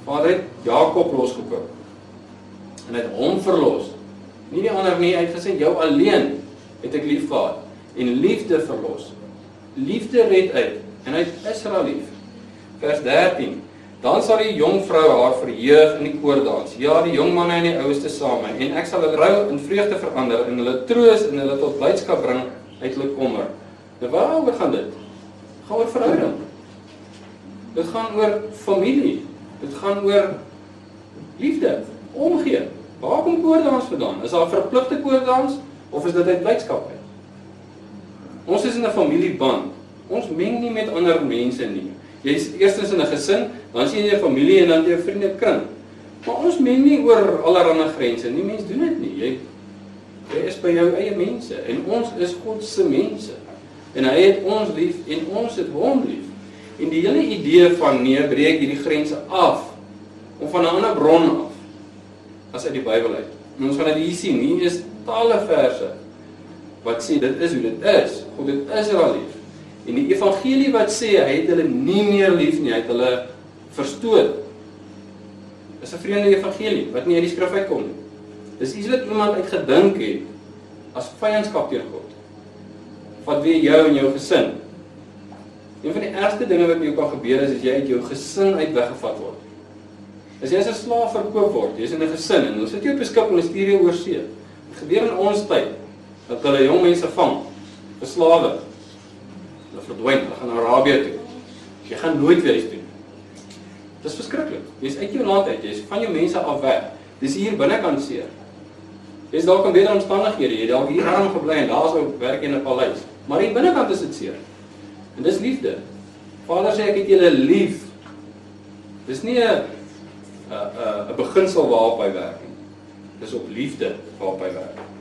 Vader het Jakob losgekoop. En hy het hom verlos. Nie die ander nie, hy het gesê, jou alleen het ek lief gehad. En liefde verlos. Liefde red uit. En hy het Israel lief. Vers 13. Dan sal die jong vrou haar verheug in die koordans. Ja, die jong manne en die ouste same. En ek sal hulle rou in vreugde verander. En hulle troos en hulle tot blydskap bring uit hulle kommer. Nou waaroor gaan dit? Dit gaan oor verhouding. Dit gaan oor familie. Dit gaan oor liefde, omgee. Waar kom koordans vandaan? Is daar 'n verpligte koordans of is dit uit blydskap uit? Ons is in 'n familieband. Ons meng nie met ander mense nie. Jy is eerstens in 'n gesin, dan is jy in jou familie en dan jou vriendekring. Maar ons meng nie oor allerlei grense nie. Mense doen dit nie. Jy is by jou eie mense en ons is God se mense. En hy het ons lief en ons het hom lief. En die hele idee van nee, breek hierdie grense af om van 'n ander bron af as uit die Bybel uit. En ons gaan dit hier sien. Hier is talle verse wat sê dit is hoe dit is. God het Israel lief. En die evangelie wat sê hy het hulle nie meer lief nie, hy het hulle verstoot. Dis 'n vreemde evangelie wat nie uit die skrif uitkom nie. Dis iets wat iemand uitgedink het as vyandskap teen God. Wat weer jou en jou gesin. Een van die ergste dinge wat met jou kan gebeur is jy uit jou gesin uit weggevat word. As jy as 'n slaaf verkoop word, jy is in 'n gesin en hulle sit jou op 'n skip en hulle stuur jou oor see. Dit gebeur in ons tyd dat hulle jong mense vang vir slawe. Hulle verdwyn, hulle gaan na Arabië toe. Jy gaan nooit weer iets doen. Dis verskriklik. Jy's uit jou land uit, jy's van jou mense af weg. Dis hier binnekant seer. Jy's dalk in beter omstandighede, jy dalk hier arm gebly en daar sou werk in 'n paleis. Maar hier binnekant is dit seer. En dis liefde. Vader sê ek het julle lief. Dis nie 'n beginsel waarop hy werk nie. Dis op liefde waarop hy werk.